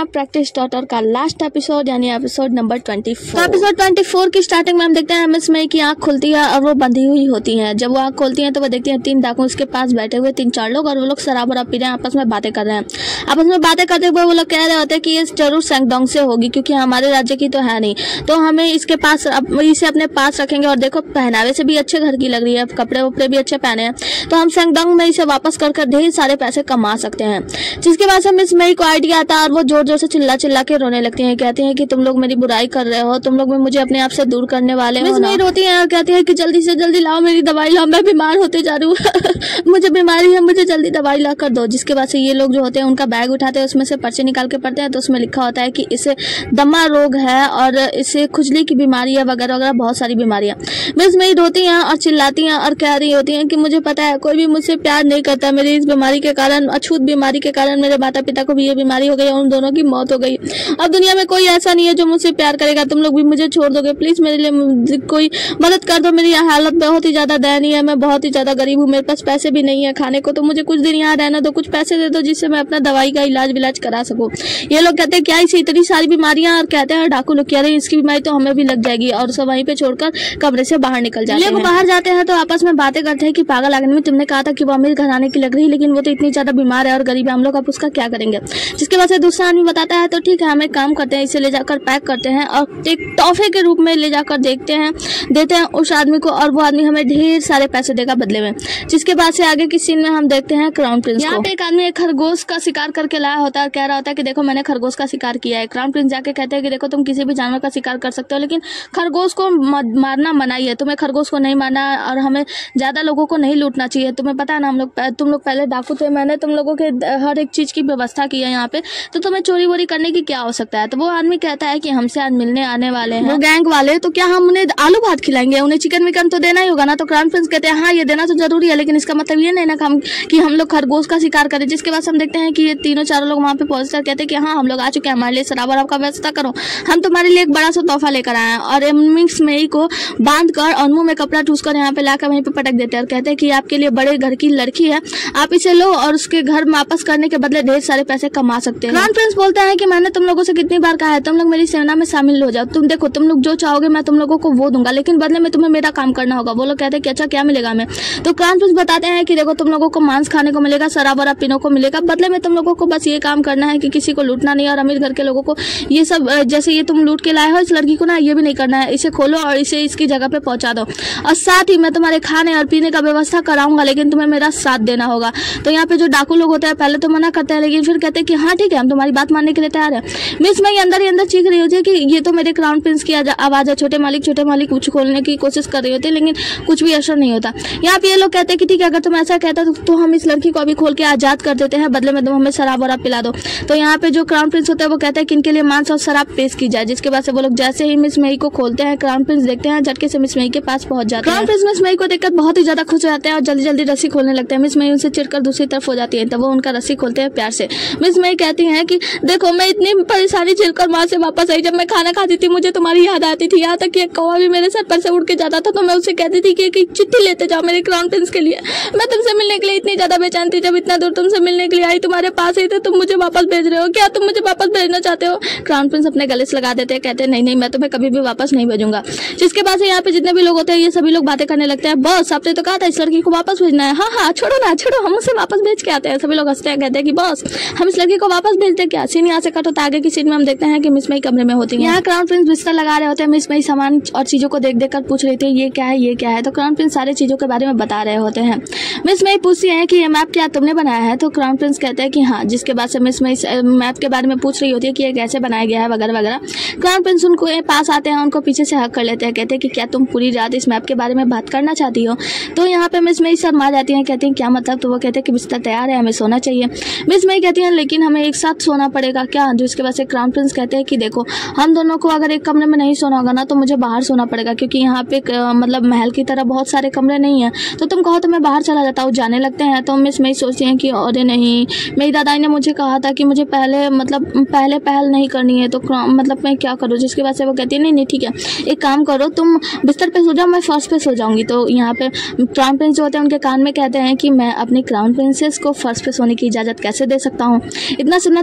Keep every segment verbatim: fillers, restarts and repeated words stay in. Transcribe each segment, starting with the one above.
हैं practice daughter का last episode यानी episode number twenty four. Episode twenty four की स्टार्टिंग में हम देखते हैं मिस मई की आंख खुलती है और वो बंधी हुई होती है। जब वो आंख खोलती है तो वो देखती है तीन डाकू उसके पास बैठे हुए तीन चार लोग और वो लोग शराब वराब पी रहे हैं, आपस में बातें कर रहे हैं। आपस में बातें करते हुए वो लोग कह रहे होते हैं कि ये जरूर सैंगडोंग से होगी क्योंकि हमारे राज्य की तो है नहीं, तो हमें इसके पास इसे अपने पास रखेंगे। और देखो पहनावे से भी अच्छे घर की लग रही है, कपड़े वपड़े भी अच्छे पहने हैं, तो हम सैंगडोंग में इसे वापस कर कर ढेर सारे पैसे कमा सकते हैं। जिसके बाद से मिस मई को आइडिया आता है और वो जोर जोर से चिल्ला चिल्ला के रोने लगती हैं। कहती हैं कि तुम लोग मेरी बुराई कर रहे हो, तुम लोग भी मुझे अपने आप से दूर करने वाले हो। मिस मई रोती हैं और कहती है कि जल्दी से जल्दी लाओ मेरी दवाई लाओ, मैं बीमार होते जा रही हूँ मुझे बीमारी है, मुझे जल्दी दवाई ला कर दो। जिसके बाद से ये लोग जो होते हैं उनका बैग उठाते हैं, उसमें से पर्चे निकाल के पढ़ते हैं तो उसमें लिखा होता है कि इसे दमा रोग है और इसे खुजली की बीमारी है वगैरह वगैरह बहुत सारी बीमारियां। मिस मई रोती हैं और चिल्लाती हैं और कह रही होती हैं कि मुझे पता है कोई भी मुझसे प्यार नहीं करता, मेरी इस बीमारी के कारण, अछूत बीमारी के कारण मेरे माता पिता को भी ये बीमारी हो गई और उन दोनों की मौत हो गई। अब दुनिया में कोई ऐसा नहीं है जो मुझसे प्यार करेगा, तुम लोग भी मुझे छोड़ दोगे, प्लीज मेरे लिए कोई मदद कर दो। मेरी हालत बहुत ही ज्यादा दयनीय है, मैं बहुत ही ज्यादा गरीब हूँ, मेरे पास पैसे भी नहीं है खाने को, तो मुझे कुछ दिन यहाँ रहना दो, कुछ पैसे दे दो जिससे मैं अपना दवाई का इलाज विलाज करा सकूं। ये लोग कहते हैं क्या इसे इतनी सारी बीमारियां, और कहते हैं डाकू लोग कह रहे हैं इसकी बीमारी तो हमें भी लग जाएगी, और सब वहीं पे छोड़कर कमरे से बाहर निकल जाते हैं। बाहर जाते हैं तो आपस में बातें करते हैं कि पागल आदमी में तुमने कहा था कि वो अमीर घराने की लग रही है, लेकिन वो तो इतनी ज्यादा बीमार है और गरीब है, हम लोग अब उसका क्या करेंगे। जिसके बाद से दूसरा आदमी बताता है तो ठीक है हम एक काम करते हैं, इसे ले जाकर पैक करते हैं और एक तोहफे के रूप में ले जाकर देखते हैं देते हैं उस आदमी को, और वो आदमी हमें ढेर सारे पैसे देगा बदले में। जिसके बाद से आगे की सीन में हम देखते हैं क्राउन प्रिंस को। यहाँ पे एक आदमी एक खरगोश का शिकार करके लाया होता है और कह रहा होता है कि देखो मैंने खरगोश का शिकार किया है। क्राउन प्रिंस जाके कहते हैं कि देखो तुम किसी भी जानवर का शिकार कर सकते हो, लेकिन खरगोश को मारना मनाही है, तुम्हें खरगोश को नहीं मारना और हमें ज्यादा लोगों को नहीं लूटना चाहिए। तुम्हें पता है ना हम लोग तुम लोग पहले डाकू थे, मैंने तुम लोगों के हर एक चीज की व्यवस्था की है यहाँ पे, तो तुम्हें चोरी वोरी करने की क्या आवश्यकता है। तो वो आदमी कहता है कि हमसे आज मिलने आने वाले हैं वो गैंग वाले, तो क्या हम उन्हें आलू भात खिलाएंगे, उन्हें चिकन विकन तो देना ही होगा ना। तो क्राउन प्रिंस कहते हैं हाँ ये देना तो जरूरी है, लेकिन इसका मतलब ये नहीं ना हम कि हम लोग खरगोश का शिकार करें। जिसके बाद हम देखते हैं कि ये तीनों चारों लोग वहाँ पे पहुंचकर कहते हैं कि हाँ हम लोग आ चुके हैं, हमारे लिए शराब वराब का व्यवस्था करो, हम तुम्हारे लिए एक बड़ा सा तोहफा लेकर आए हैं। और मिस मई को बांध कर और मुंह में कपड़ा ठूस कर यहाँ पे लाकर वहीं पे पटक देते हैं और कहते हैं कि आपके लिए बड़े घर की लड़की है, आप इसे लो और उसके घर वापस करने के बदले ढेर सारे पैसे कमा सकते हैं। क्राउन प्रिंस बोलता है कि मैंने तुम लोगों से कितनी बार कहा है तुम लोग मेरी सेना में शामिल हो जाओ, तुम देखो तुम लोग जो चाहोगे मैं तुम लोगों को वो दूंगा, लेकिन बदले में तुम्हें मेरा काम करना होगा। वो लोग कहते हैं कि अच्छा क्या मिलेगा हमें। तो क्राउन प्रिंस बताते हैं कि देखो तुम लोगों को मांस खाने को मिलेगा, शराब वराब पीने को मिलेगा, बदले में तुम लोगों को बस ये काम करना है कि किसी को लूटना नहीं, और अमीर घर के लोगों को ये सब जैसे ये तुम लूट के लाए हो इस लड़की को ना ये भी नहीं करना है, इसे खोलो और इसे इसकी जगह पे पहुंचा दो, और साथ ही मैं तुम्हारे खाने और पीने का व्यवस्था कराऊंगा, लेकिन तुम्हें मेरा साथ देना होगा। तो यहाँ पे जो डाकू लोग होते हैं पहले तो मना करते हैं, लेकिन फिर कहते हैं कि हाँ ठीक है हम तुम्हारी बात मानने के लिए तैयार है। मिस मई अंदर ही अंदर चीख रही होती है कि ये तो मेरे क्राउन प्रिंस की आवाज है, छोटे मालिक छोटे मालिक कुछ खोलने की कोशिश कर रही होती है, लेकिन कुछ भी असर नहीं होता। यहाँ पे ये लोग कहते हैं कि ठीक है अगर तुम ऐसा कहता तो, तो हम इस लड़की को अभी खोल के आजाद कर देते हैं, बदले में तुम हमें शराब वराब पिला दो। तो यहाँ पे जो क्राउन प्रिंस होता है वो कहते हैं कि इनके लिए मांस और शराब पेश की जाए। जिसके बाद से वो लोग जैसे ही मिस मई को खोलते हैं क्राउन प्रिंस देखते हैं झटके से मिस मई के पास पहुंच जाते हैं। क्राउन प्रिंस मिस मई को देखकर बहुत ही ज्यादा खुश हो जाते हैं और जल्दी जल्दी रस्सी खोलने लगते हैं। मिस मई उनसे चिढ़कर दूसरी तरफ हो जाती है, तब वो उनका रस्सी खोलते हैं प्यार से। मिस मई कहती हैं कि देखो मैं इतनी परेशानी झेलकर वहां से वापस आई, जब मैं खाना खाती थी मुझे तुम्हारी याद आती थी, यहाँ तक कि एक कौवा भी मेरे सर पर से उड़ के जाता था तो मैं उससे कहती थी कि एक चिट्ठी लेते जाओ मेरे क्राउन प्रिंस के लिए, मैं तुमसे मिलने के लिए इतनी ज्यादा बेचैन थी, जब इतना दूर तुमसे मिलने के लिए आई तुम्हारे पास ही थे, तुम मुझे वापस भेज रहे हो, क्या तुम मुझे वापस भेजना चाहते हो। क्राउन प्रिंस अपने गले से लगा देते हैं, कहते हैं नहीं नहीं मैं तुम्हें कभी भी वापस नहीं भेजूंगा। जिसके बाद से यहाँ पे जितने भी लोग होते हैं ये सभी लोग बातें करने लगते हैं, बॉस आपने तो कहा था इस लड़की को वापस भेजना है, हाँ हाँ छोड़ो ना छोड़ो हम उसे वापस भेज के आते हैं। सभी लोग हंसते हैं, कहते हैं कि बॉस हम इस लड़की को वापस भेजते क्या। सीन यहाँ से कट होता है, आगे की सीन में हम देखते हैं कि मिस मई कमरे में होती है। यहाँ क्राउन प्रिंस बिस्तर लगा रहे होते हैं, मिस मई सामान और चीजों को देख देख कर पूछ रही थी ये क्या है ये क्या है, तो क्राउन प्रिंस सारी चीजों के बारे में बता रहे होते हैं। मिस मई पूछती है कि ये मैप क्या तुमने बनाया है, तो क्राउन प्रिंस कहते हैं कि हाँ। जिसके बाद से मिस मई मैप के बारे में पूछ रही होती है कि ये कैसे बनाया गया है वगैरह वगैरह। क्राउन प्रिंस उनको पास आते हैं, उनको पीछे से हक कर लेते हैं, कहते हैं कि क्या तुम पूरी रात इस मैप के बारे में बात करना चाहती हो। तो यहाँ पे मिस मई शर्मा जाती हैं, कहती हैं क्या मतलब, तो वो कहते हैं कि बिस्तर तैयार है हमें सोना चाहिए। मिस मई कहती हैं लेकिन हमें एक साथ सोना पड़ेगा क्या। जिसके बाद से क्राउन प्रिंस कहते हैं कि देखो हम दोनों को अगर एक कमरे में नहीं सोना होगा ना तो मुझे बाहर सोना पड़ेगा, क्योंकि यहाँ पे मतलब महल की तरह बहुत सारे कमरे नहीं है, तो तुम कहो तो मैं बाहर चला जाता हूँ। जाने लगते हैं तो मिस मई सोचती हैं कि अरे नहीं मेरी दादाई ने मुझे कहा था कि मुझे पहले मतलब पहले पहल नहीं करनी है, तो मतलब मैं क्या करूँ। जिसकी वजह से वो कहती है नहीं नहीं ठीक है एक काम करो तुम बिस्तर पे सो जाओ मैं फर्श पे सो जाऊंगी। तो यहाँ पे क्राउन प्रिंस जो होते हैं उनके कान में कहते हैं कि मैं अपनी क्राउन प्रिंसेस को फर्श पे सोने की इजाजत कैसे दे सकता हूँ। इतना सुनना था कि मिस मई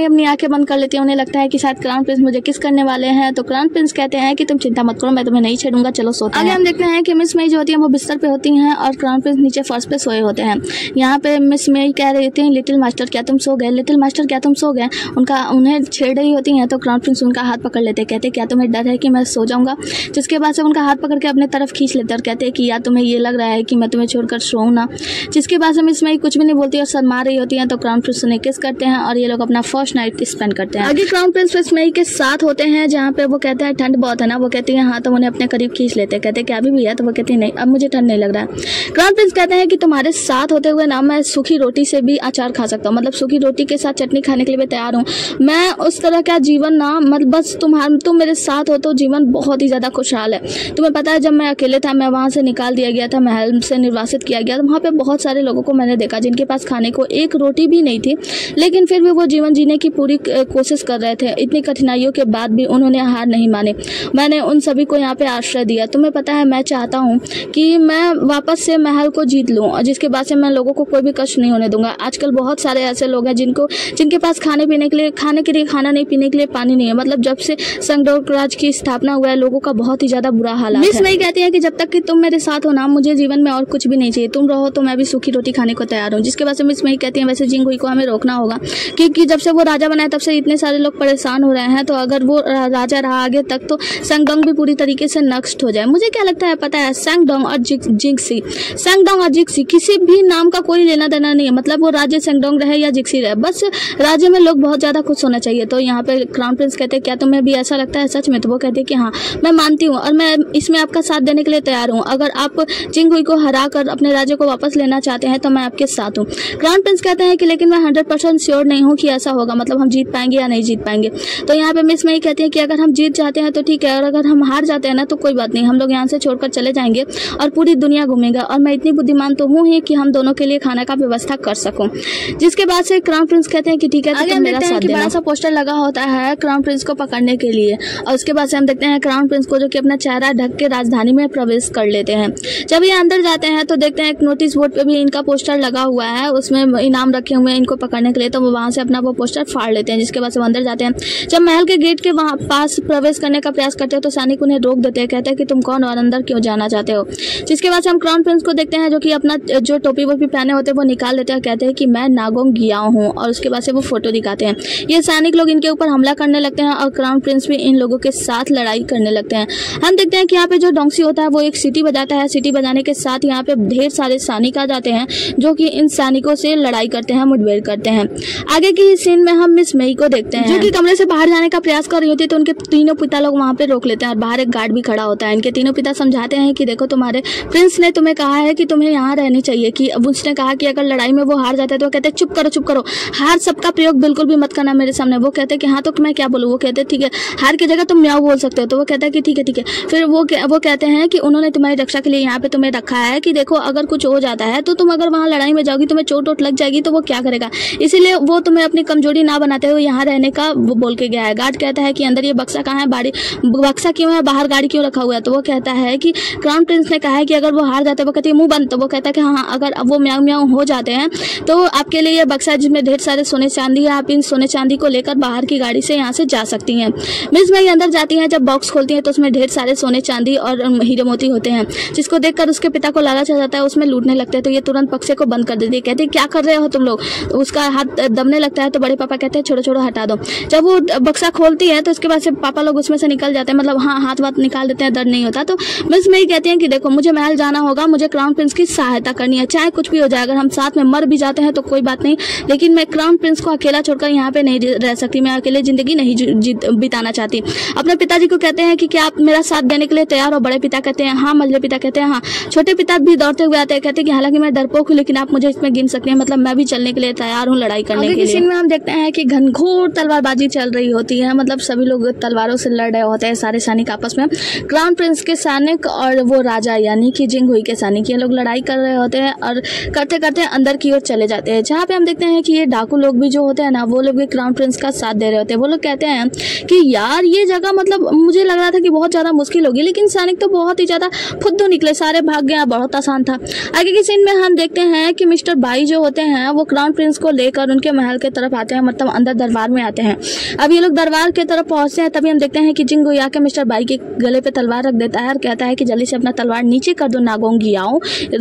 मई अपनी आंखें बंद कर लेती है। उन्हें लगता है कि शायद क्राउन प्रिंस मुझे किस करने वाले हैं, तो क्राउन प्रिंस कहते हैं कि तुम चिंता मत करो, मैं तुम्हें नहीं छेड़ूंगा, चलो सोते हैं। आगे हम देखते हैं कि मिस मई जो होती है वो बिस्तर पे होती हैं और क्राउन प्रिंस नीचे फर्श पे सोए होते हैं। यहाँ पे मिस मई कह रही होती हैं, लिटिल मास्टर क्या तुम सो गए, लिटिल मास्टर क्या तुम सो गए। उनका उन्हें छेड़ रही होती हैं तो क्राउन प्रिंस उनका हाथ पकड़ लेते, कहते क्या तुम्हें डर है कि मैं सो जाऊंगा। जिसके बाद से उनका हाथ पकड़ के अपने तरफ खींच लेते और कहते हैं कि या तुम्हें ये लग रहा है कि मैं तुम्हें छोड़कर सोऊं ना। जिसके बाद से मिस मई कुछ भी नहीं बोलती और शर्मा रही होती हैं तो क्राउन प्रिंस उन्हें किस करते हैं और ये लोग अपना फर्स्ट नाइट स्पेंड करते हैं। आगे क्राउन प्रिंस मिस मई के साथ होते हैं जहाँ पे वो कहते हैं ठंड बहुत है ना। वो कहती है हाँ, तो उन्हें अपने करीब खींच लेते, कहते क्या अभी भी है, तो वो कहती है नहीं अब मुझे ठंड नहीं लग रहा है। क्राउन प्रिंस कहते हैं कि तुम्हारे साथ होते हुए ना मैं सूखी रोटी से भी अचार खा सकता हूँ, मतलब सूखी रोटी के साथ चटनी खाने के लिए भी तैयार हूँ। मैं उस तरह का जीवन ना मतलब बस तुम्हारे तुम मेरे साथ हो तो जीवन बहुत ही ज्यादा खुशहाल है। तुम्हें पता है जब मैं अकेले था, मैं वहां से निकाल दिया गया था, महल से निर्वासित किया गया, तो वहाँ पे बहुत सारे लोगों को मैंने देखा जिनके पास खाने को एक रोटी भी नहीं थी, लेकिन फिर भी वो जीवन जीने की पूरी कोशिश कर रहे थे। इतनी कठिनाइयों के बाद भी उन्होंने हार नहीं माने। मैंने उन सभी को यहाँ पे आश्रय दिया। तुम्हें पता है मैं चाहता हूँ कि मैं वापस से महल को जीत लूँ और जिसके बाद से मैं लोगों को कोई भी कष्ट नहीं होने दूंगा। आजकल बहुत सारे ऐसे लोग हैं जिनको जिनके पास खाने पीने के लिए खाने के लिए खाना नहीं, पीने के लिए पानी नहीं है। मतलब जब से संगडोर राज की स्थापना हुआ है लोगों का बहुत ही ज्यादा बुरा हाल है। मिस मई कहती है कि जब तक कि तुम मेरे साथ हो ना मुझे जीवन में और कुछ भी नहीं चाहिए, तुम रहो तो मैं भी सूखी रोटी खाने को तैयार हूँ। जिसके बाद से मिस मई कहती है वैसे जिंगहुई को हमें रोकना होगा क्योंकि जब से वो राजा बना है तब से इतने सारे लोग परेशान हो रहे हैं, तो अगर वो राजा रहा आगे तक तो संगडोंग भी पूरी तरीके से नष्ट हो जाए। मुझे क्या लगता है पता है, संगडोंग और जिक्सी संगडोंग और जिक्सी किसी भी नाम का कोई लेना देना नहीं है। मतलब वो राज्य संगडोंग रहे या जिक्सी रहे, बस राज्य में लोग बहुत ज्यादा खुश होना चाहिए। तो यहाँ पे क्राउन प्रिंस कहते हैं क्या तुम्हें भी ऐसा लगता है सच में? तो वो कहते हैं कि हाँ मैं मानती हूँ और मैं इसमें आपका साथ देने के लिए तैयार हूँ। अगर आप जिंगहुई को हरा कर अपने राज्य को वापस लेना चाहते हैं तो मैं आपके साथ हूँ। क्राउन प्रिंस कहते हैं कि लेकिन मैं हंड्रेड परसेंट श्योर नहीं हूँ कि ऐसा होगा, मतलब हम जीत पाएंगे या नहीं जीत पाएंगे। तो यहाँ पे मिस मई कहती है कि अगर हम जीत जाते हैं तो ठीक है और अगर हम हार जाते हैं ना तो कोई बात नहीं, हम लोग यहाँ से छोड़कर चले जाएंगे और पूरी दुनिया घूमेंगे और मैं इतनी बुद्धिमान तो हूँ ही कि हम दोनों के लिए खाना का व्यवस्था कर सकूं। जिसके बाद से क्राउन प्रिंस कहते हैं कि ठीक है, तो मेरा साथ देना। बड़ा सा पोस्टर लगा होता है क्राउन प्रिंस को पकड़ने के लिए और उसके बाद से हम देखते हैं क्राउन प्रिंस को जो कि अपना चेहरा ढक के राजधानी में प्रवेश कर लेते हैं। जब ये अंदर जाते हैं तो देखते हैं एक नोटिस बोर्ड पे भी इनका पोस्टर लगा हुआ है, उसमें इनाम रखे हुए हैं इनको पकड़ने के लिए, तो वो वहां से अपना वो पोस्टर फाड़ लेते हैं। जिसके बाद से वो अंदर जाते हैं। जब महल के गेट के वहां पास प्रवेश करने का प्रयास करते हैं तो सैनिक उन्हें रोक देते हैं, कहते हैं कि तुम कौन और अंदर क्यों जाना चाहते हो। जिसके बाद से हम क्राउन प्रिंस को देखते हैं जो कि अपना जो टोपी वोपी पहने होते हैं वो निकाल लेते हैं, कहते हैं कि मैं नागोंग गियाओ हूँ और उसके बाद से वो फोटो दिखाते हैं। ये सैनिक लोग इनके ऊपर हमला करने लगते हैं और क्राउन प्रिंस भी इन लोगों के साथ लड़ाई करने लगते हैं। हम देखते हैं कि यहाँ पे जो डोंगसी होता है वो एक सीटी बजाता है। सीटी बजाने के साथ यहाँ पे ढेर सारे सैनिक आ जाते हैं जो कि इन सैनिकों से लड़ाई करते हैं, मुठभेड़ करते हैं। आगे की सीन में हम मिस मई को देखते हैं जो कि कमरे से बाहर जाने का प्रयास कर रही होती है, तो उनके तीनों पिता लोग वहाँ पे रोक लेते हैं और बाहर एक गार्ड भी खड़ा होता है। इनके तीनों पिता समझाते हैं कि देखो तुम्हारे प्रिंस ने तुम्हें कहा है कि तुम्हें यहाँ रहनी चाहिए, कि अब उसने कहा कि अगर लड़ाई में वो हार जाता है तो वो कहते हैं चुप करो चुप करो, हार सबका प्रयोग बिल्कुल भी मत करना मेरे सामने। वो कहते हैं कि हाँ तो मैं क्या बोलूँ। वो कहते हैं ठीक है, हार की जगह तुम म्याऊ बोल सकते हो। तो वो कहता है कि ठीक है ठीक है। फिर वो वो कहते हैं कि उन्होंने तुम्हारी रक्षा के लिए यहाँ पे तुम्हें रखा है कि देखो अगर कुछ हो जाता है तो तुम अगर वहाँ लड़ाई में जाओगी तुम्हें चोट वोट लग जाएगी तो वो क्या करेगा, इसीलिए वो तुम्हें अपनी कमजोरी ना बनाते हुए यहाँ रहने का वो बोल के गया है। गार्ड कहता है कि अंदर ये बक्सा कहाँ है, बाड़ी बक्सा क्यों है, बाहर गाड़ी क्यों रखा हुआ है। तो वो कहता है कि क्राउन प्रिंस ने कहा है कि अगर वो हार जाते हैं, वो कहती है मुंह बंद। तो वो कहता है कि हाँ अगर वो म्याऊ म्याऊ हो जाते हैं तो आपके लिए ये बक्सा जिसमें ढेर सारे सोने चांदी है, आप इन सोने चांदी को लेकर बाहर की गाड़ी से यहाँ से जा सकती हैं। मिस मई अंदर जाती हैं, जब बॉक्स खोलती हैं तो उसमें ढेर सारे सोने चांदी और हीरे मोती होते हैं, जिसको देखकर उसके पिता को लालच आ जाता है, उसमें लूटने लगते हैं। तो ये तुरंत बक्से को बंद कर देती है, कहते हैं क्या कर रहे हो तुम लोग। उसका हाथ दबने लगता है तो बड़े पापा कहते हैं छोड़ो छोड़ो हटा दो। जब वो बक्सा खोलती है तो उसके बाद से पापा लोग उसमें से निकल जाते हैं, मतलब हाँ हाथ वाथ निकाल देते हैं, दर्द नहीं होता। तो मिस मई कहती हैं कि देखो मुझे महल जाना होगा, मुझे क्राउन प्रिंस की सहायता करनी है, चाहे कुछ भी हो जाए, अगर हम साथ में मर भी जाते हैं तो कोई बात नहीं, लेकिन मैं क्राउन प्रिंस को अकेला छोड़कर यहाँ पे नहीं रह सकती, मैं अकेले जिंदगी नहीं बिताना चाहती। अपने पिताजी को कहते हैं कि क्या आप मेरा साथ देने के लिए तैयार हो। बड़े पिता कहते हैं हाँ, मझले पिता कहते हैं हाँ, छोटे पिता भी दौड़ते हुए आते हैं, कहते हैं कि हालांकि मैं डरपोक हूँ लेकिन आप मुझे इसमें गिन सकते हैं, मतलब मैं भी चलने के लिए तैयार हूँ लड़ाई करने के लिए। सीन में हम देखते हैं कि घनघोर तलवारबाजी चल रही होती है, मतलब सभी लोग तलवारों से लड़ रहे होते हैं, सारे सैनिक आपस में। क्राउन प्रिंस के सैनिक और वो राजा यानी कि जिंगहुई के सैनिक ये लोग लड़ाई कर रहे होते हैं और करते करते अंदर की ओर चले जाते हैं, जहाँ पे हम देखते हैं कि ये डाकू लोग भी जो होते हैं ना वो लोग भी क्राउन प्रिंस का साथ दे रहे होते हैं। वो लोग कहते हैं कि यार ये जगह मतलब मुझे लग रहा था कि बहुत ज्यादा मुश्किल होगी, लेकिन सैनिक तो बहुत ही ज्यादा फुद्दू निकले, सारे भाग गए, बहुत आसान था। आगे के सीन में हम देखते हैं कि मिस्टर बाई जो होते हैं वो क्राउन प्रिंस को लेकर उनके महल के तरफ आते हैं, मतलब अंदर दरबार में आते हैं। अब ये लोग दरबार की तरफ पहुंचते हैं, तभी हम देखते हैं कि जिंगुई आके मिस्टर बाई के गले पे तलवार रख देता है और कहता है कि जल्दी से अपना तलवार नीचे कर दो नागोंगी आओ,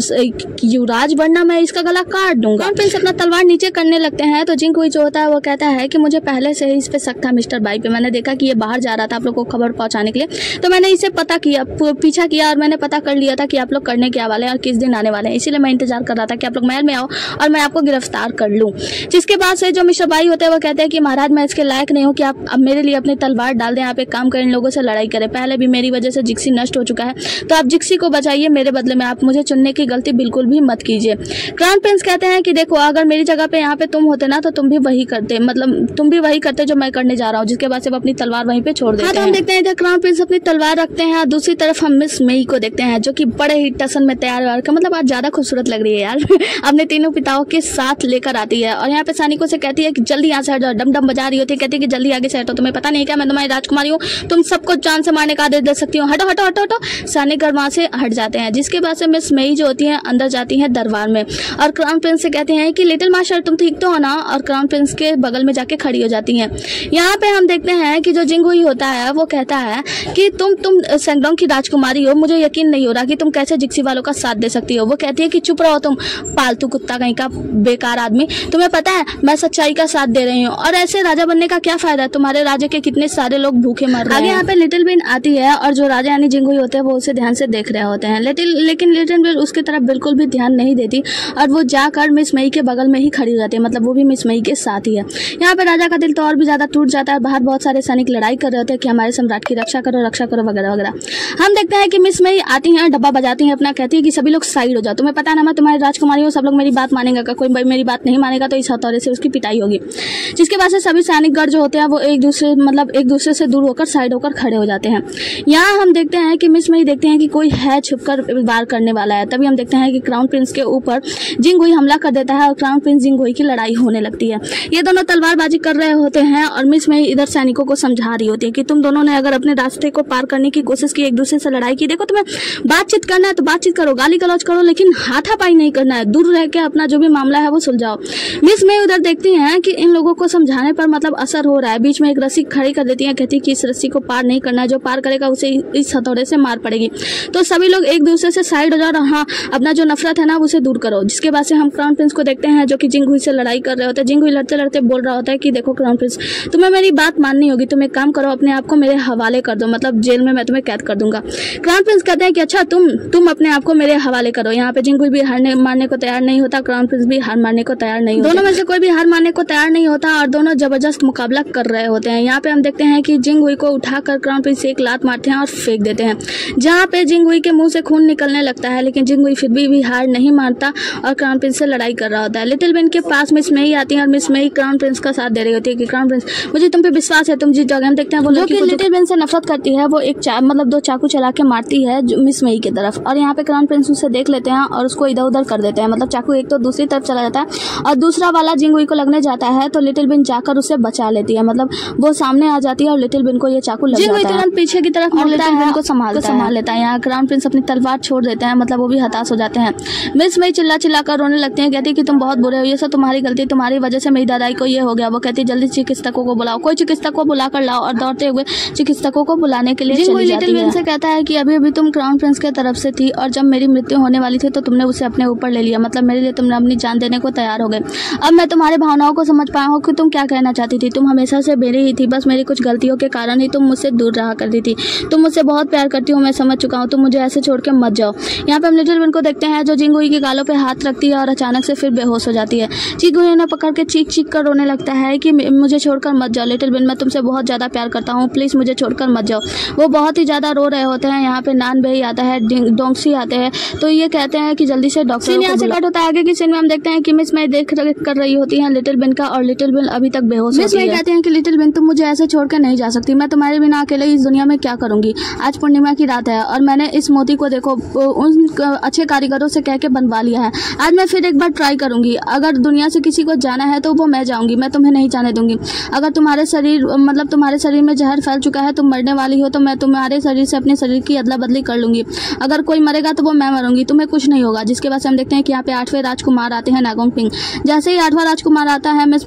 युवराज वरना मैं इसका गला काट दूंगा। क्राउन प्रिंस अपना तलवार नीचे करने लगते हैं तो जिंगुई जो होता है वो कहता है कि मुझे पहले से ही इस पे शक था मिस्टर बाई पे, मैंने देखा कि ये बाहर जा रहा था आप लोग को खबर पहुंचाने के लिए, तो मैंने इसे पता किया, पीछा किया और मैंने पता कर लिया था कि आप लोग करने क्या वाले हैं और किस दिन आने वाले हैं, इसीलिए मैं इंतजार कर रहा था कि आप लोग महल में आओ और मैं आपको गिरफ्तार कर लूं। जिसके बाद से जो मिस्टर बाई होते हैं वो कहते हैं कि महाराज मैं इसके लायक नहीं हूँ कि आप अब मेरे लिए अपनी तलवार डाल दें, आप एक काम करें इन लोगों से लड़ाई करें, पहले भी मेरी वजह से जिक्सी नष्ट हो चुका है, तो आप जिक्सी को बचाइए, मेरे बदले में आप मुझे चुनने की गलती बिल्कुल भी मत कीजिए। क्राउन प्रिंस कहते हैं कि देखो अगर मेरी जगह पे यहाँ पे तुम होते ना तो तुम भी वही करते, मतलब तुम भी वही करते जो मैं करने जा रहा हूँ। जिसके बाद से वो अपनी तलवार वहीं पे छोड़ देते हैं। तो हम देखते हैं इधर क्राउन प्रिंस अपनी तलवार रखते हैं और दूसरी तरफ हम मिस मई को देखते हैं जो कि बड़े ही टसन में तैयार होकर, मतलब आज ज्यादा खूबसूरत लग रही है यार अपने तीनों पिताओं के साथ लेकर आती है और यहाँ पे सानिको से कहती है कि जल्दी यहाँ से हट जाओ, डम डम बजा रही होती है, कहती है कि जल्दी आगे से हटो, तुम्हें पता नहीं क्या मैं तुम्हारी राजकुमारी हूँ, तुम सबको जान से मारने का आदेश दे सकती हूँ, हटो हटो हटो हटो। सानिक वहां से हट जाते हैं। जिसके बाद से मिस मई जो होती है अंदर जाती है दरबार में और क्राउन प्रिंस से कहते हैं कि लिटिल मास्टर तुम ठीक तो हो ना, और क्राउन प्रिंस के बगल में जाके खड़ी हो जाती हैं। यहाँ पे हम देखते हैं कि जो जिंगुई होता है वो कहता है कि तुम तुम सेंगडोंग की राजकुमारी हो, मुझे यकीन नहीं हो रहा कि तुम कैसे जिक्सी वालों का साथ दे सकती हो। वो कहती है कि चुप रहो तुम पालतू कुत्ता कहीं का बेकार आदमी, तुम्हें पता है मैं सच्चाई का साथ दे रही हूँ और ऐसे राजा बनने का क्या फायदा, तुम्हारे राज्य के कितने सारे लोग भूखे मर रहे हैं। आगे यहाँ पे लिटिल बिन आती है और जो राजा यानी जिंगुई होते हैं वो उसे ध्यान से देख रहे होते हैं, लिटिल लेकिन लिटिल बिन उसकी तरफ बिल्कुल भी ध्यान नहीं देती और वो जाकर मिस मई के बगल में ही खड़ी रहती है, मतलब वो भी मिस मई के साथ ही है। यहाँ पे राजा का दिल तो और भी ज्यादा टूट जाता है। बाहर बहुत सारे सैनिक लड़ाई कर रहे होते हैं कि हमारे सम्राट की रक्षा करो रक्षा करो वगैरह वगैरह। हम देखते हैं कि मिस मई आती हैं, डब्बा बजाती हैं अपना, कहती है कि सभी लोग साइड हो जाओ, तुम्हें पता ना मैं तुम्हारी राजकुमारी हूँ, सब लोग मेरी बात मानेगा, कोई मेरी बात नहीं मानेगा तो इस हथौड़े से उसकी पिटाई होगी। जिसके बाद से सभी सैनिकगढ़ जो होते हैं वो एक दूसरे मतलब एक दूसरे से दूर होकर साइड होकर खड़े हो जाते हैं। यहाँ हम देखते हैं कि मिस मई देखते हैं कि कोई है छुपकर वार करने वाला है, तभी हम देखते हैं कि क्राउन प्रिंस के ऊपर जिंगुई हमला कर देता है और क्राउन प्रिंस जिंगुई की लड़ाई होने लगती है। ये दोनों तलवारबाजी कर रहे होते हैं और मिस मई इधर सैनिकों को समझा रही होती है कि तुम दोनों ने अगर अपने रास्ते को पार करने की कोशिश की, एक दूसरे से लड़ाई की, देखो तुम्हें बातचीत करना है तो बातचीत करो, गाली गलौज करो, लेकिन हाथापाई नहीं करना है, दूर रह के अपना जो भी मामला है वो सुलझाओ। मिस मई उधर देखती हैं कि इन लोगों को समझाने पर मतलब असर हो रहा है, बीच में एक रस्सी खड़ी कर देती है, कहती है कि इस रस्सी को पार नहीं करना है, जो पार करेगा उसे इस हथौड़े से मार पड़ेगी। तो सभी लोग एक दूसरे से साइड हो जाओ, हाँ अपना जो नफरत है ना उसे दूर करो। जिसके बाद से हम क्राउन प्रिंस को देखते हैं जो कि जिंगुई से लड़ाई कर रहे होते हैं। जिंगुई लड़ते लड़ते बोल रहा होता है कि देखो क्राउन प्रिंस तुम्हें मेरी बात माननी होगी, तुम एक काम करो अपने आप को मेरे हवाले कर दो, मतलब जेल में मैं तुम्हें कैद कर दूंगा। क्राउन प्रिंस कहते हैं कि अच्छा तुम तुम अपने आप को मेरे हवाले करो। यहाँ पे जिंगुई भी हारने मारने को तैयार नहीं होता, क्राउन प्रिंस भी हार मारने को तैयार नहीं होता, दोनों में से कोई भी हार मानने को तैयार नहीं होता और दोनों जबरदस्त मुकाबला कर रहे होते हैं। यहाँ पे हम देखते हैं कि जिंगुई को उठाकर क्राउन प्रिंस एक लात मारते हैं और फेंक देते हैं, जहाँ पे जिंगुई के मुंह से खून निकलने लगता है, लेकिन जिंगुई फिर भी, भी हार नहीं मानता और क्राउन प्रिंस से लड़ाई कर रहा होता है। लिटिल बिन के पास मिस मई आती है और मिस मई क्राउन प्रिंस का साथ दे रही होती है कि क्राउन प्रिंस मुझे तुम पे विश्वास है, तुम जीत जाओगे। हम देखते हैं वो लड़की को लिटिल बिन से नफरत करती है, वो एक मतलब दो चाकू चला के मारती है मिस मई की तरफ और यहाँ पे क्राउन प्रिंस उसे देख लेते हैं और उसको इधर उधर कर देते हैं, मतलब चाकू एक तो दूसरी तरफ चला जाता है और दूसरा वाला जिंगुई को लगने जाता है तो लिटिल बिन जाकर उसे बचा लेती है, मतलब वो सामने आ जाती है और लिटिल बिन को ये चाकू लग जाता है। जिंगुई तुरंत पीछे की तरफ मुड़ता है, उनको संभाल लेता है। यहाँ क्राउन प्रिंस अपनी तलवार छोड़ देते हैं, मतलब वो भी हताश हो जाते हैं। मिस मई चिल्ला चिल्ला कर रोने लगते हैं, कहती है कि तुम बहुत बुरे हो, ये सब तुम्हारी गलती, तुम्हारी वजह से मेरी दादाई को ये हो गया। वो कहती है जल्दी चिकित्सकों को बुलाओ, कोई चिकित्सक को बुलाकर लाओ और दौड़ते हुए चिकित्सकों को बुलाने के लिए चली जाती है। लिटिल बिन से कहता है कि अभी अभी तुम क्राउन प्रिंस के तरफ से थी और जब मेरी मृत्यु होने वाली थी तो तुमने उसे अपने ऊपर ले लिया, मतलब मेरे लिए तुमने अपनी जान देने को तैयार हो गए। अब मैं तुम्हारे भावनाओं को समझ पाया हूँ कि तुम क्या कहना चाहती थी, तुम हमेशा से मेरी ही थी, बस मेरी कुछ गलतियों के कारण ही तुम मुझसे दूर रहा करती थी, तुम मुझसे बहुत प्यार करती हो, मैं समझ चुका हूँ, तुम मुझे ऐसे छोड़ के मत जाओ। यहाँ पे हम लिटिल बिन को देखते हैं जो जिंगुई के गालों पे हाथ रखती है और अचानक से फिर बेहोश हो जाती है। जिंगुई उन्हें पकड़ के चीख चीख कर रोने लगता है कि मुझे छोड़कर मत जाओ लिटिल बिन, मैं तुमसे बहुत ज्यादा प्यार करता हूँ, प्लीज मुझे छोड़कर मत जाओ। वो बहुत ही ज्यादा रो रहे होते हैं। यहाँ पे नान बेई आता है, डोंगसी आते हैं, तो ये कहते हैं कि जल्दी से डॉक्टर को बुलाओ। कट होता है आगे की सीन में हम देखते हैं कि मिस मई देख कर रही होती है लिटिल बिन का और लिटिल बिन अभी तक बेहोश होती है। मिस मई कहते हैं कि लिटिल बिन तुम मुझे ऐसे छोड़कर नहीं जा सकती, मैं तुम्हारे बिना अकेले इस दुनिया में क्या करूंगी। आज पूर्णिमा की रात है और मैंने इस मोती को देखो उन अच्छे कारीगरों से कह के बनवा लिया है, आज मैं फिर एक बार ट्राई करूंगी। अगर दुनिया से किसी को जाना है तो वो मैं जाऊंगी, मैं तुम्हें नहीं जाने दूंगी। अगर तुम्हारे शरीर मतलब तुम्हारे शरीर में जहर फैल चुका है, तुम मरने वाली हो, तो मैं तुम्हारे शरीर से अपने शरीर की अदला बदली कर लूंगी। अगर कोई मरेगा तो वो मैं मरूंगी, तुम्हें कुछ नहीं होगा। जिसके बाद से हम देखते हैं कि यहाँ पे आठवें राजकुमार आते हैं नागोंग पिंग। जैसे ही आठवां राजकुमार आता है मिस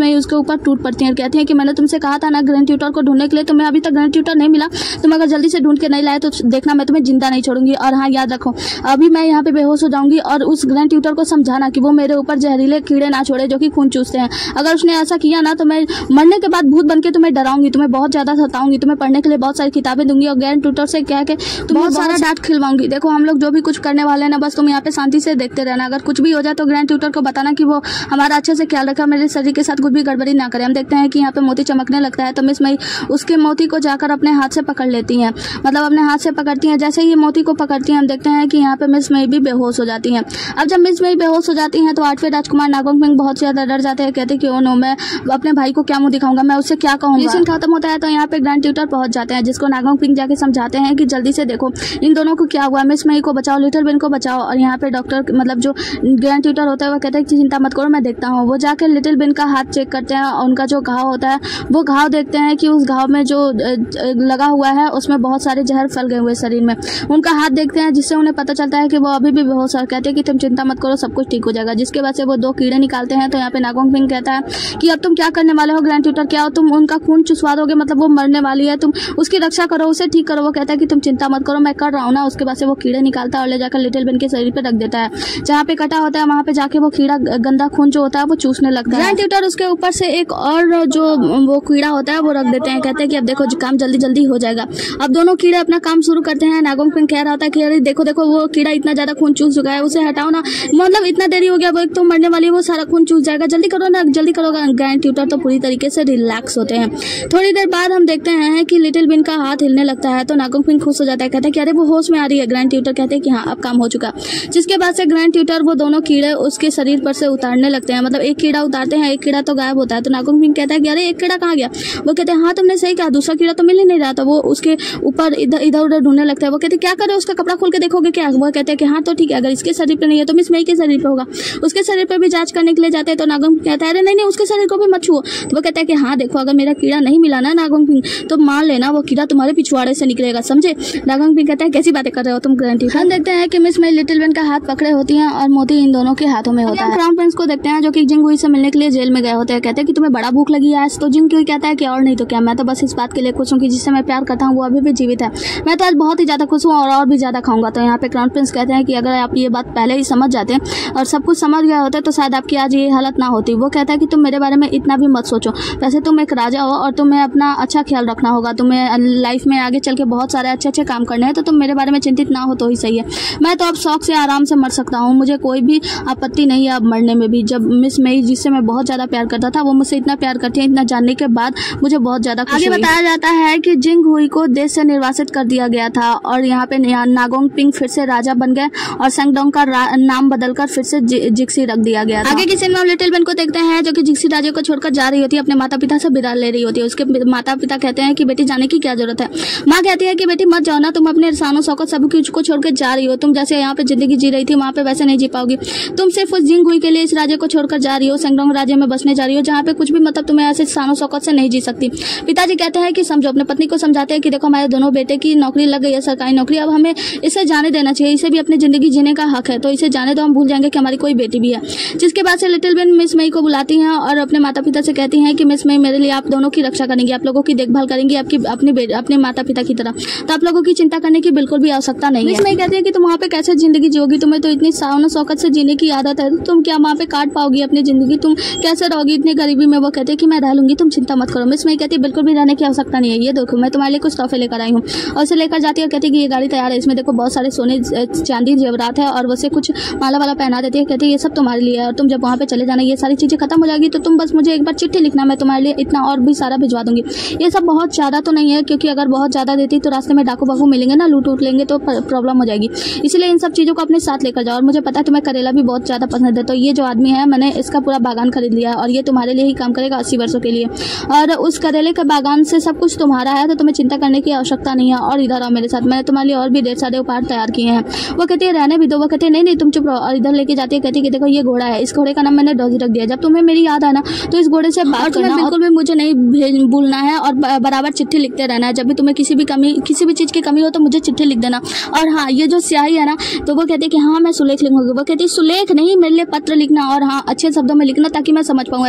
मई उसके ऊपर टूट पड़ती है और कहती है कि मैंने तुमसे कहा था ना ग्रैंड ट्यूटर को ढूंढने के लिए, तुम्हें अभी तक ग्रैंड ट्यूटर नहीं मिला, तुम अगर जल्दी से ढूंढ के नहीं लाए तो देखना मैं तुम्हें जिंदा नहीं छोड़ूंगी। और हाँ याद रखो, अभी मैं यहाँ पे बेहोश हो जाऊंगी और उस ग्रैंड ट्यूटर को समझाना कि वो मेरे ऊपर जहरीले कीड़े ना छोड़े जो कि खून चूसते हैं। अगर उसने ऐसा किया ना तो मैं मरने के बाद भूत बन के तुम्हें डराऊंगी, तुम्हें बहुत ज्यादा सताऊंगी, तुम्हें पढ़ने के लिए बहुत सारी किताबें दूंगी और ग्रैंड ट्यूटर से कह के तुम्हें बहुत सारा डांट खिलवाऊंगी। देखो हम लोग जो भी कुछ करने वाले हैं ना, बस तुम यहाँ पे शांति से देखते रहना। अगर कुछ भी हो जाए तो ग्रैंड ट्यूटर को बताना कि वो हमारा अच्छे से ख्याल रखा, मेरे शरीर के साथ कुछ भी गड़बड़ी ना करे। हम देखते हैं कि यहाँ पे मोती चमकने लगता है तो मिस मई उसके मोती को जाकर अपने हाथ से पकड़ लेती हैं, मतलब अपने हाथ से पकड़ती हैं। जैसे ही मोती को पकड़ती हैं हम देखते हैं कि यहाँ पे मिस मई भी बेहोश हो जाती हैं। अब जब मिस मई बेहोश हो जाती हैं तो आठवें राजकुमार नागोंग पिंग बहुत ज्यादा डर जाते हैं, कहते हैं कि ओ नो, मैं अपने भाई को क्या मुंह दिखाऊंगा, मैं उससे क्या कहूंगा। सीन खत्म होता है तो यहाँ पे ग्रैंड ट्यूटर पहुंच जाते हैं, जिसको नागोंग पिंग जाके समझाते हैं कि जल्दी से देखो इन दोनों को क्या हुआ, मिस मई को बचाओ, लिटिल बिन को बचाओ। और यहाँ पे डॉक्टर मतलब जो ग्रैंड ट्यूटर होता है वो कहते हैं कि चिंता मत करो, मैं देखता हूँ। वो जाकर लिटिल बिन का हाथ चेक करते हैं और उनका जो घाव होता है वो घाव देखते हैं कि उस घाव में जो लगा हुआ है उसमें बहुत सारे जहर फैल गए हुए शरीर में। उनका हाथ देखते हैं जिससे उन्हें पता चलता है कि वो अभी भी बेहोश है। कहते हैं कि तुम चिंता मत करो, सब कुछ ठीक हो जाएगा। जिसके बाद से वो दो कीड़े निकालते हैं तो यहाँ पे नागोंग पिंग कहता है कि अब तुम क्या करने वाले हो ग्रैंड ट्यूटर, क्या हो तुम उनका खून चुसवा दोगे, मतलब वो मरने वाली है, तुम उसकी रक्षा करो, उसे ठीक करो। वो कहता है कि तुम चिंता मत करो, मैं कर रहा हूँ ना। उसके बाद से वो कीड़े निकालता है और ले जाकर लिटिल बिन के शरीर पे रख देता है। जहाँ पे कटा होता है वहाँ पे जाके वो कीड़ा गंदा खून जो होता है वो चूसने लगता है। ग्रैंड ट्यूटर उसके ऊपर से एक और जो वो कीड़ा होता है वो रख देते हैं, कहते हैं कि अब देखो काम जल्दी जल्दी हो जाएगा। अब दोनों कीड़े अपना काम शुरू करते हैं। नागोंग पिंग कह रहा होता है कि अरे देखो देखो वो कीड़ा इतना ज्यादा खून चूस चुका है, उसे हटाओ ना, मतलब इतना देरी हो गया, वो एक तो मरने वाली है, वो सारा खून चूस जाएगा, जल्दी करो ना, जल्दी करो। ग्रैंड ट्यूटर तो पूरी तरीके से रिलैक्स होते हैं। थोड़ी देर बाद हम देखते हैं कि लिटिल बिन का हाथ हिलने लगता है तो नागोंग पिंग खुश हो जाता है, कहता है कि अरे वो होश में आ रही है। ग्रैंड ट्यूटर कहते हैं कि हाँ अब काम हो चुका। जिसके बाद से ग्रैंड ट्यूटर वो दोनों कीड़े उसके शरीर पर से उतारने लगते हैं, मतलब एक कीड़ा उतारते हैं, एक कीड़ा तो गायब होता है। तो नागोंग पिंग कहता है कि अरे एक कीड़ा कहाँ गया। वो कहते हैं हाँ तुमने सही कहा, दूसरा कीड़ा तो मिल ही नहीं रहा था। वो उसके ऊपर इधर इधर उधर ढूंढने लगता है। वो कहते क्या करे, उसका कपड़ा खोल के देखोगे क्या। वो कहते हैं कि हाँ तो ठीक है, अगर इसके शरीर पे नहीं है तो मिस मई के शरीर पे होगा। उसके शरीर पे भी जांच करने के लिए जाते हैं तो नागोंग कहता है अरे नहीं नहीं उसके शरीर को भी मत छुओ। तो वो कहता है कि हाँ देखो अगर मेरा कीड़ा नहीं मिला ना नागोंग पिंग तो मान लेना वो कीड़ा तुम्हारे पिछवाड़े से निकलेगा, समझे। नागोंग पिंग कहता है कैसी बातें कर रहे हो तुम ग्रैंड ट्यूटर। हम देखते हैं कि मिस मई लिटिल बिन का हाथ पकड़े होती हैं और मोती इन दोनों के हाथों में होता है। क्राउन प्रिंस को देखते हैं जो कि जिंग हुई से मिलने के लिए जेल में गए होते हैं। कहते हैं कि तुम्हें बड़ा भूख लगी है आज। तो जिंग हुई कहता है कि और नहीं तो क्या, मैं तो बस इस बात के लिए खुश हूँ कि जिससे मैं प्यार करता हूँ वो अभी भी जीवित है, मैं तो आज बहुत ही ज्यादा खुश हूँ और और भी ज्यादा खाऊंगा। तो यहाँ पे क्राउन प्रिंस कहते हैं कि अगर आप ये बात पहले ही समझ जाते और सब कुछ समझ गया होता तो शायद आपकी आज ये हालत ना होती। वो कहता है कि तुम मेरे बारे में इतना भी मत सोचो, वैसे तुम एक राजा हो और तुम्हें अपना अच्छा ख्याल रखना होगा, तुम्हें लाइफ में आगे चल के बहुत सारे अच्छे अच्छे काम करने हैं, तो तुम मेरे बारे में चिंतित ना हो तो ही सही है। मैं तो अब शौक से आराम से मर सकता हूँ, मुझे कोई भी आपत्ति नहीं है अब मरने में भी। जब मिस मई जिससे मैं बहुत ज्यादा प्यार करता था वो मुझसे इतना प्यार करती है, इतना जानने के बाद मुझे बहुत ज्यादा खुशी हुई। आगे बताया जाता है कि जिंग हुई को देश से निर्वासित कर दिया गया था और यहाँ पे नागोंग पिंग फिर से राजा बन गए और सेंगडोंग का नाम बदलकर फिर से जिक्सी रख दिया गया था। आगे की सीन में हम लिटिल बिन को देखते हैं जो कि जिक्सी राज्य को छोड़कर जा रही होती है, अपने माता पिता से विदा ले रही होती है। उसके माता पिता कहते हैं कि बेटी जाने की क्या जरूरत है। माँ कहती है कि बेटी मत जाओ ना, तुम अपने शानो शौकत सब कुछ को छोड़कर जा रही हो, तुम जैसे यहाँ पे जिंदगी जी रही थी वहाँ पे वैसे नहीं जी पाओगी। तुम सिर्फ उस जिंग हुई के लिए इस राज्य को छोड़कर जा रही हो, सेंगडोंग राज्य में बसने जा रही हो जहाँ पे कुछ भी मतलब तुम्हें ऐसे शानो शौकत से नहीं जी सकती। पिताजी कहते हैं कि समझो, अपने पत्नी को समझाते हैं कि देखो हमारे दोनों बेटे की नौकरी लग गई है, सरकारी नौकरी, अब हमें इसे जाने देना चाहिए, इसे भी अपनी जिंदगी जीने का हक है, तो इसे जाने दो, हम भूल जाएंगे कि हमारी कोई बेटी भी है। जिसके बाद से लिटिल बिन मिस मई को बुलाती हैं और अपने माता पिता से कहती हैं कि मिस मई मेरे लिए आप दोनों की रक्षा करेंगी, आप लोगों की देखभाल करेंगी आपकी अपनी अपने माता पिता की तरह, तो आप लोगों की चिंता करने की बिल्कुल भी आवश्यकता नहीं है। मिस मई कहती है कि तुम वहाँ पे कैसे जिंदगी जियोगी, तुम्हें तो इतनी शानो शौकत से जीने की आदत है, तुम क्या वहाँ पे काट पाओगी अपनी जिंदगी, तुम कैसे रहोगी इतनी गरीबी में। वो कहते हैं कि मैं रह लूंगी, तुम चिंता मत करो। मिस मई कहती है बिल्कुल भी रहने की आवश्यकता नहीं है, ये देखो मैं तुम्हारे लिए कुछ तोहफे लेकर आई हूँ। और उसे लेकर जाती है और कहती है कि ये गाड़ी तैयार है, इसमें देखो बहुत सारे सोने चांदी जेवरात है, और वैसे कुछ माला वाला पहना देती है। कहती है ये सब तुम्हारे लिए है और तुम जब वहाँ पे चले जाना ये सारी चीजें खत्म हो जाएगी तो तुम बस मुझे एक बार चिट्ठी लिखना, मैं तुम्हारे लिए इतना और भी सारा भिजवा दूंगी। ये सब बहुत ज्यादा तो नहीं है क्योंकि अगर बहुत ज्यादा देती तो रास्ते में डाकू बाकू मिलेंगे ना, लूट उट लेंगे तो प्रॉब्लम हो जाएगी, इसलिए इन सब चीजों को अपने साथ लेकर जाओ। और मुझे पता है तुम्हें करेला भी बहुत ज्यादा पसंद है, तो ये जो आदमी है मैंने इसका पूरा बागान खरीद लिया है और ये तुम्हारे लिए ही काम करेगा अस्सी वर्षों के लिए, और उस करेले के बागान से सब कुछ तुम्हारा है, तो तुम्हें चिंता करने की आवश्यकता नहीं है। और इधर आओ मेरे साथ, मैंने तुम्हारे लिए और भी ढेर सारे उपहार तैयार किए हैं। वो कहती है रहने भी दो। वो कहती है नहीं नहीं तुम चुप रहो, और इधर लेके जाती है, कहती है कि देखो ये घोड़ा है, इस घोड़े का नाम मैंने डॉजी रख दिया, जब तुम्हें मेरी याद आना तो इस घोड़े से बात करना, बिल्कुल भी मुझे नहीं भूलना है और बराबर चिट्ठी लिखते रहना है, जब भी तुम्हें किसी भी कमी किसी भी चीज की कमी हो तो मुझे चिट्ठी लिख देना। और हाँ ये जो स्याही है ना, तो वो कहती है कि हाँ मैं सुलेख लिखूंगी। वो कहती है सुलेख नहीं, मेरे लिए पत्र लिखना, और हाँ अच्छे शब्दों में लिखना ताकि मैं समझ पाऊँ,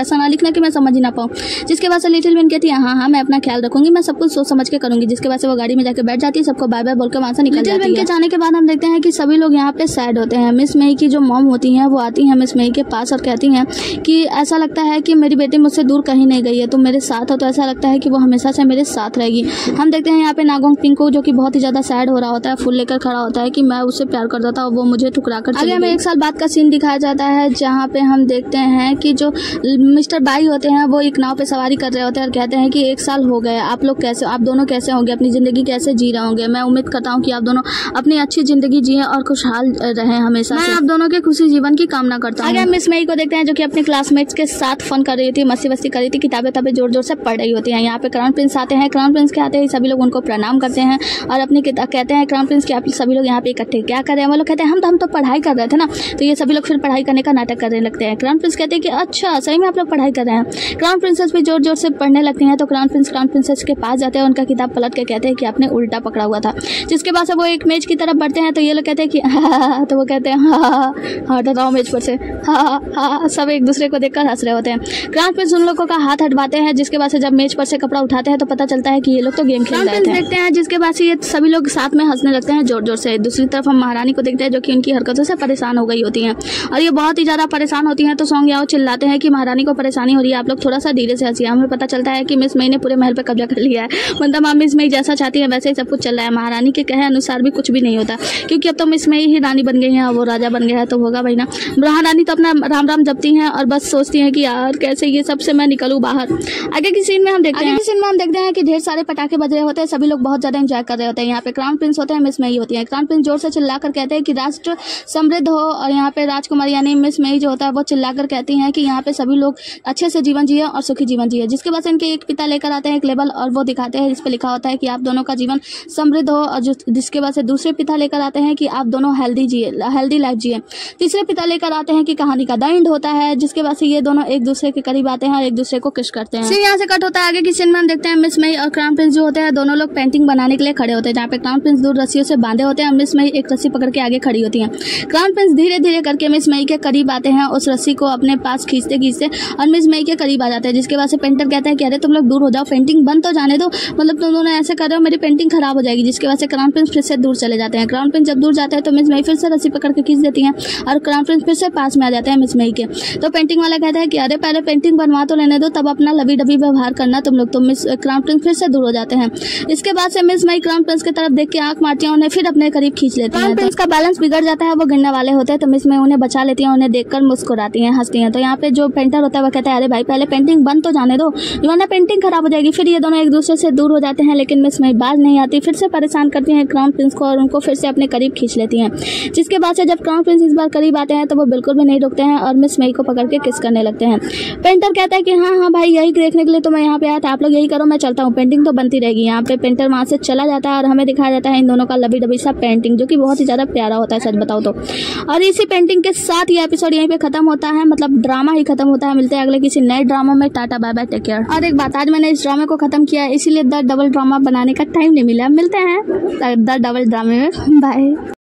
ऐसा ना लिखना कि मैं समझ ही ना पाऊँ। जिसके बाद से लिटिल विन कहती है हाँ हाँ मैं अपना ख्याल रखूंगी, मैं सब कुछ सोच समझ के करूंगी। जिसके बाद से वो गाड़ी में जाकर बैठ जाती है, सबको बाय बाय बोल के वहाँ से निकल जाती है। लिटिल विन के जाने के बाद हम देखते हैं कि सभी लोग यहाँ पे सैड होते हैं। मिस मई की जो मॉम होती हैं वो आती हैं मिस मई के पास और कहती हैं कि ऐसा लगता है कि मेरी बेटी मुझसे दूर कहीं नहीं गई है, तुम मेरे साथ हो तो ऐसा लगता है कि वो हमेशा से मेरे साथ रहेगी। हम देखते हैं यहाँ पे नागोंग पिंको जो कि बहुत ही ज्यादा सैड हो रहा होता है, फूल लेकर खड़ा होता है कि मैं उससे प्यार करता था और वो मुझे ठुकरा कर चली गई। हमें एक साल बाद का सीन दिखाया जाता है जहाँ पे हम देखते हैं कि जो मिस्टर बाई होते हैं वो एक नाव पे सवारी कर रहे होते हैं और कहते हैं कि एक साल हो गए, आप लोग कैसे, आप दोनों कैसे होंगे, अपनी जिंदगी कैसे जी रहे होंगे। मैं उम्मीद करता हूँ कि आप दोनों अपनी अच्छी जिंदगी जिए और खुशहाल रहे हमेशा। मैं आप दोनों के खुशी जीवन की कामना करता हूँ। आगे हम मिस मई को देखते हैं जो कि अपने क्लासमेट्स के साथ फन कर रही थी, मस्ती वस्ती कर रही थी, किताबें तबे जोर जोर से पढ़ रही होती है। यहाँ पे क्राउन प्रिंस आते हैं। क्राउन प्रिंस के आते ही सभी लोग उनको प्रणाम करते हैं और अपनी कहते हैं क्राउन प्रिंस के आप सभी लोग यहाँ पे इकट्ठे क्या कर रहे हैं। वो लोग कहते हैं हम तो हम तो पढ़ाई कर रहे थे ना। तो ये सभी लोग फिर पढ़ाई करने का नाटक करने लगते हैं। क्राउन प्रिंस कहते हैं कि अच्छा सही में आप लोग पढ़ाई कर रहे हैं। क्राउन प्रिंसेस भी जोर जोर से पढ़ने लगते हैं। तो क्राउन प्रिंस क्राउन प्रिंसेस के पास जाते हैं, उनका किताब पलट के कहते हैं कि आपने उल्टा पकड़ा हुआ था। जिसके बाद से वो एक मेज की तरफ बढ़ते हैं तो ये लोग कहते हैं कि हाँ, तो वो कहते हैं हाँ हाँ हाँ हटाओ मेज पर से, हाँ हाँ। सब एक दूसरे को देखकर हंस रहे होते हैं। क्राउन प्रिंस उन लोगों का हाथ हटवाते हैं। जिसके बाद से जब मेज पर से कपड़ा उठाते हैं तो पता चलता है कि ये लोग तो गेम खेल रहे थे। देखते हैं जिसके बाद से ये सभी लोग साथ में हंसने लगते हैं जोर जोर से। दूसरी तरफ हम महारानी को देखते हैं जो कि उनकी हरकतों से परेशान हो गई होती हैं और ये बहुत ही ज्यादा परेशान होती हैं। तो सॉन्ग याओ चिल्लाते हैं कि महारानी को परेशानी हो रही है, आप लोग थोड़ा सा धीरे से हंसिए। हमें पता चलता है कि मिस मई ने पूरे महल पर कब्जा कर लिया है। मतलब आप मिस मई जैसा चाहती है वैसे ही सब कुछ चल रहा है। महारानी के कहे अनुसार भी कुछ भी नहीं होता क्योंकि अब तो मिस मई ही रानी बन गई है और वो राजा बन गया है तो होगा भाई ना। महारानी तो अपना राम राम जपती हैं और बस सोचती हैं कि यार कैसे ये सबसे मैं निकलूं बाहर। आगे की सीन में हम देखते हैं आगे की सीन में हम देखते हैं कि ढेर सारे पटाखे बज रहे होते हैं, सभी लोग बहुत ज्यादा एंजॉय कर रहे होते हैं। यहाँ पे क्राउन प्रिंस होते हैं, मिस मई होती है। क्राउन प्रिंस जोर से चिल्लाकर कहते हैं कि राष्ट्र समृद्ध हो और यहाँ पे राजकुमारी यानी मिस मई जो होता है वो चिल्लाकर कहती हैं कि यहाँ पे सभी लोग अच्छे से जीवन जिए और सुखी जीवन जिए। जिसके बाद इनके एक पिता लेकर आते हैं एक लेबल और वो दिखाते हैं, इस पे लिखा होता है कि आप दोनों का जीवन समृद्ध हो। और जिसके बाद से दूसरे पिता लेकर आते हैं कि आप दोनों हेल्दी जिए, हेल्दी लाइफ जिए। तीसरे पिता लेकर आते हैं कि कहानी का द एंड होता है। जिसके बाद से ये दोनों एक दूसरे के करीब आते हैं और एक दूसरे को किस करते हैं। सीन यहाँ से कट होता है। आगे की सीन में हम देखते हैं मिस मई और क्राउन प्रिंस जो होते हैं दोनों लोग पेंटिंग बनाने के लिए खड़े होते हैं। जहाँ पे क्राउन प्रिंस दूर रस्सियों से बांधे होते हैं और मिस मई एक रस्सी पकड़ के आगे खड़ी होती है। क्राउन प्रिंस धीरे धीरे करके मिस मई के करीब आते हैं, उस रस्सी को अपने पास खींचते खींचते और मिस मई के करीब आ जाते हैं। जिसके बाद से पेंटर कहता है कि अरे तुम लोग दूर हो जाओ, पेंटिंग बंद तो जाने दो, मतलब तुम दोनों ऐसे कर रहे हो मेरी पेंटिंग खराब हो जाएगी। जिसके बाद से क्राउन प्रिंस फिर से दूर चले जाते हैं। क्राउन प्रिंस जब दूर जाते हैं तो मिस मई फिर से रस्सी पकड़ के खींच देती है और क्राउन प्रिंस फिर से पास में आ जाते हैं मिस मई के। तो पेंटिंग वाला कहता है कि अरे पहले पेंटिंग बनवा तो लेने दो, तब अपना लवी डबी व्यवहार करना तुम लोग। तो मिस क्राउन प्रिंस फिर से दूर हो जाते हैं। इसके बाद से मिस मई क्राउन प्रिंस की तरफ देख के आंख मारती है, उन्हें फिर अपने करीब खींच लेती है। क्राउन प्रिंस का बैलेंस बिगड़ जाता है, वो गिरने वाले होते हैं तो मिस मई उन्हें बचा लेती है, उन्हें देखकर मुस्कुराती हैं, हंसती हैं। तो यहाँ पे जो पेंटर होता है वो कहता है अरे भाई पहले पेंटिंग बंद तो जाने दो वरना पेंटिंग खराब हो जाएगी। फिर ये दोनों एक दूसरे से दूर हो जाते हैं लेकिन मिस मई बाज नहीं आती, फिर से परेशान करती हैं क्राउन प्रिंस को और उनको फिर से अपने करीब खींच लेती हैं। जिसके बाद से जब क्राउन प्रिंस इस बार करीब आते हैं तो वो बिल्कुल भी नहीं रुकते हैं और मिस मई को पकड़ के किस करने लगते हैं। पेंटर कहता है कि हाँ हाँ भाई यही देखने के लिए तो मैं यहाँ पे आया था, आप लोग यही करो मैं चलता हूँ, पेंटिंग तो बनती रहेगी। यहाँ पे पेंटर वहाँ से चला जाता है और हमें दिखाया जाता है इन दोनों का लबी डबी सा पेंटिंग जो कि बहुत ही ज्यादा प्यारा होता है सच बताओ तो। और इसी पेंटिंग के साथ ये एपिसोड यहीं पे खत्म होता है, मतलब ड्रामा ही खत्म होता है। मिलते हैं अगले किसी नए ड्रामा में। Tata bye bye take care. और एक बात, आज मैंने इस ड्रामे को खत्म किया इसीलिए द डबल ड्रामा बनाने का टाइम नहीं मिला। मिलते हैं द डबल ड्रामे में, बाय।